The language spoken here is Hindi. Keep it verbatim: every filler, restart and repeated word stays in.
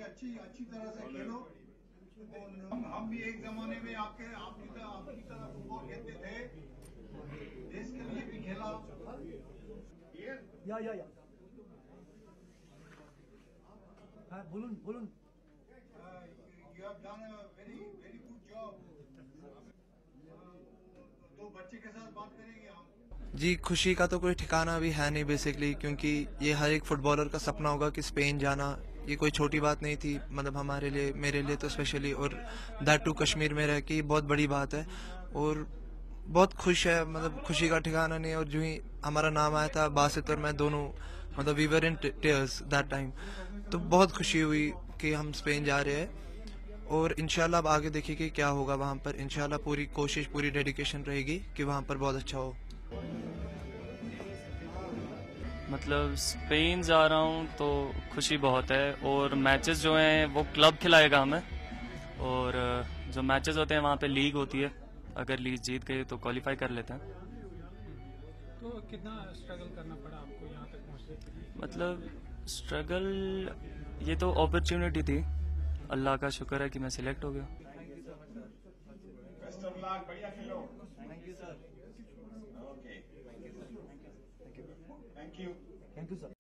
अच्छी अच्छी तरह से खेलो। हम हम भी एक जमाने में आपके आपकी तरह आपकी तरह फुटबॉल खेलते थे, देश के लिए भी खेला। या या या हाँ बोलून बोलून you have done a very very good job. तो बच्चे के साथ बात करेंगे हम। जी, खुशी का तो कोई ठिकाना भी है नहीं बेसिकली, क्योंकि ये हर एक फुटबॉलर का सपना होगा कि स्पेन जाना। ये कोई छोटी बात नहीं थी, मतलब हमारे लिए, मेरे लिए तो स्पेशली, और दैट टू कश्मीर में रह के बहुत बड़ी बात है। और बहुत खुश है, मतलब खुशी का ठिकाना नहीं। और जो ही हमारा नाम आया था, बासित और मैं दोनों, मतलब we were in tears that time. तो बहुत खुशी हुई कि हम स्पेन जा रहे हैं। और इंशाल्लाह अब आगे देखिए कि क्या होगा वहाँ पर। इंशाल्लाह पूरी कोशिश, पूरी डेडिकेशन रहेगी कि वहाँ पर बहुत अच्छा हो। मतलब स्पेन जा रहा हूँ तो खुशी बहुत है, और मैचेस जो हैं वो क्लब खिलाएगा हमें। और जो मैचेस होते हैं वहाँ पे लीग होती है, अगर लीग जीत गए तो क्वालिफाई कर लेते हैं। तो कितना स्ट्रगल करना पड़ा आपको यहाँ तक पहुँचने के लिए? मतलब स्ट्रगल, ये तो अपॉर्चुनिटी थी, अल्लाह का शुक्र है कि मैं सिलेक्ट हो गया। बेस्ट ऑफ लक, बढ़िया खेलो। Thank you sir. Okay, thank you thank you. Thank you sir.